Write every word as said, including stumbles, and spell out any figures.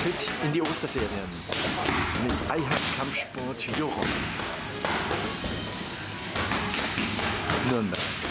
fit in die Osterferien mit Eihang-Kampfsport Joron. Nürnberg.